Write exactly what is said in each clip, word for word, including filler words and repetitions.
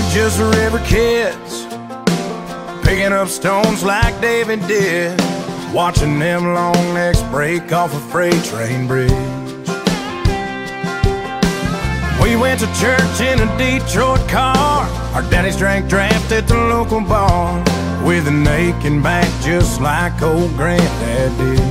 just river kids, picking up stones like David did, watching them long necks break off a freight train bridge. We went to church in a Detroit car. Our daddies drank draft at the local bar, with an aching back just like old Granddad did.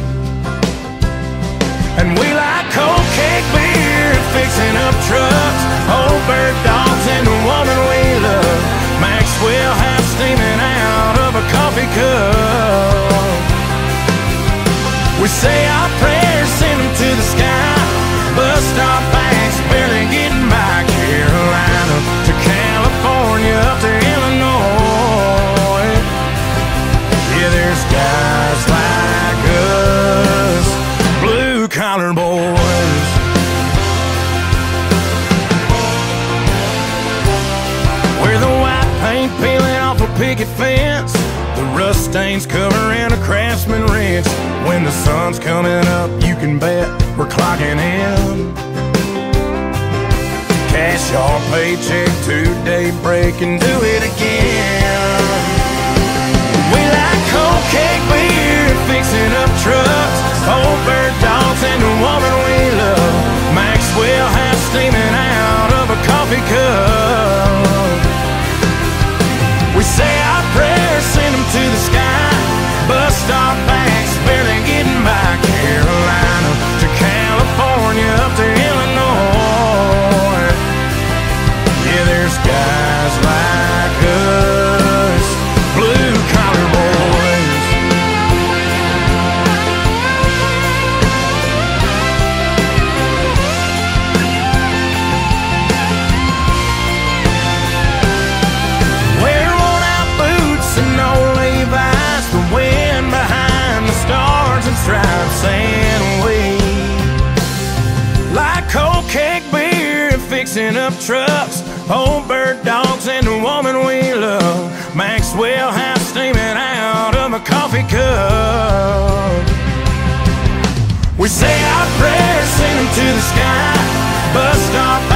And we like cold cake beer and fixing up trucks, old bird dogs and the woman we love. Maxwell House steaming out of a coffee cup. We say our prayers, send them to the sky. Bus stop backs barely getting by. Carolina to California up to Illinois. Yeah, there's guys like us, blue collar boys. We're the white paint peeling off a picket fence, the rust stains covering a Craftsman wrench. When the sun's coming up, you can bet we're clocking in. Cash our paycheck, two-day break and do it again. We like cold cake beer and fixing up trucks, old bird dogs and the woman we love. Maxwell House steaming out of a coffee cup. We say our prayers, send them to the sky. Bus stop backs barely getting by. Carolina to California up to Illinois. Yeah, there's guys like us, blue collar boys. Wear worn out boots and no Levi's, the wind behind the stars and stripes, and we like cold cake beer and fixing up trucks, old bird dogs and the woman we love. Maxwell House steaming out of a coffee cup. We say our prayers, sing them to the sky. Bus stop